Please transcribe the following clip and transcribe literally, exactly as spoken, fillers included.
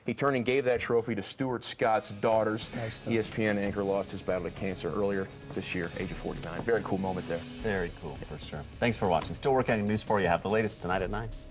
He turned and gave that trophy to Stuart Scott's daughters. Nice. E S P N anchor lost his battle to cancer earlier this year, age of forty-nine. Very cool moment there. Very cool, for sure. Thanks for watching. Still working on news for you. Have the latest tonight at nine.